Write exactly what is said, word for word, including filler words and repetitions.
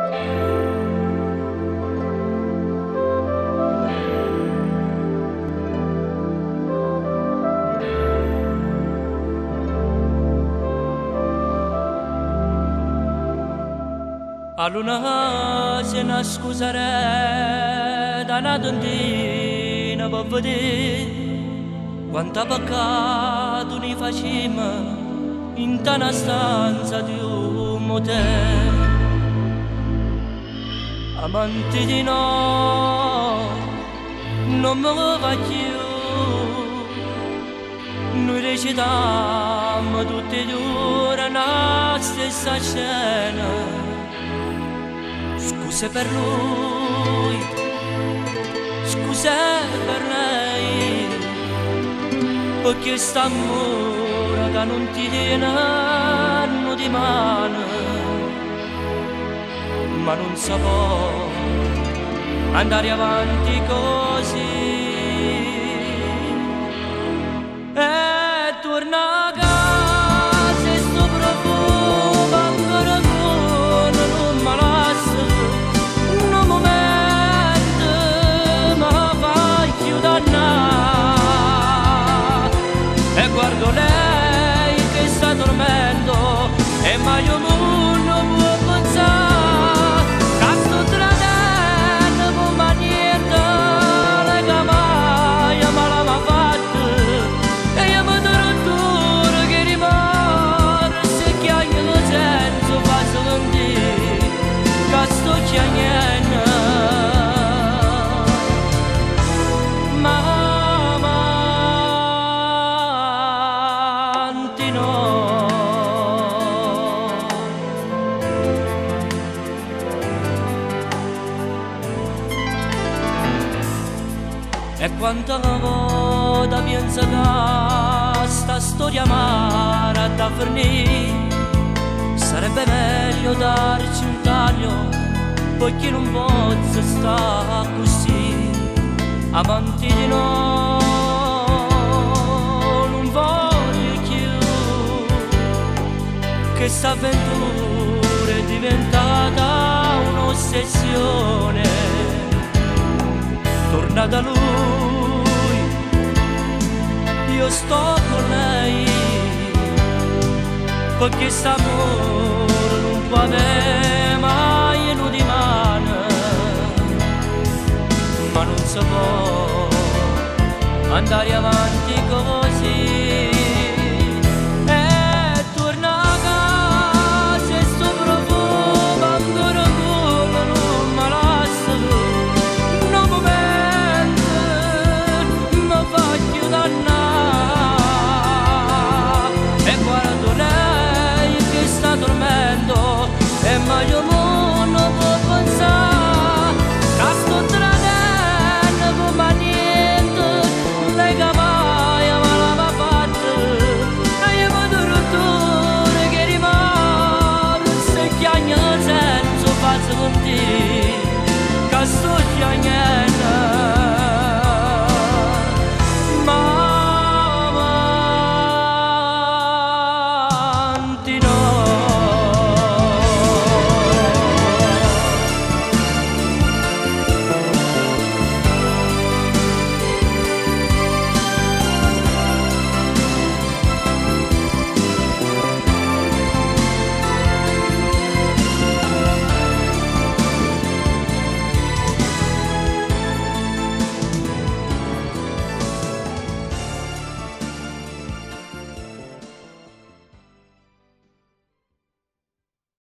A luna se ne scusare da una tontina per vedere quanta peccato ne facciamo in tana stanza di un motel. Amanti di no, non me lo va più, noi recitiamo tutti e due la stessa scena. Scuse per lui, scuse per lei, perché sta amore che non ti tiene di mano, ma non si può andare avanti così. E torna a casa e sto profumo ancora con non me la e guardo lei che sta dormendo e mai un non può pensare che sto tradendo ma niente le cavaglie ma la m'ha fatta e io mi torturo che rimane se chiagno lo senso fa sentire che sto chiagnendo. E quanta volta penso che sta storia amara da finire, sarebbe meglio darci un taglio, poiché non posso stare così, amanti di no, non voglio più, che sta avventura è diventata un'ossessione. Torna da lui, io sto con lei, perché st'amore non può avere mai uno di mano, ma non si può andare avanti così. E torna a casa e sto profumo ancora come non me la e mai io non può pensare che sto tradendo ma niente le cavaglie ma la m'ha fatta e io mi torturo che rimane se chiagno senso faccio con te che sto chiagnendo.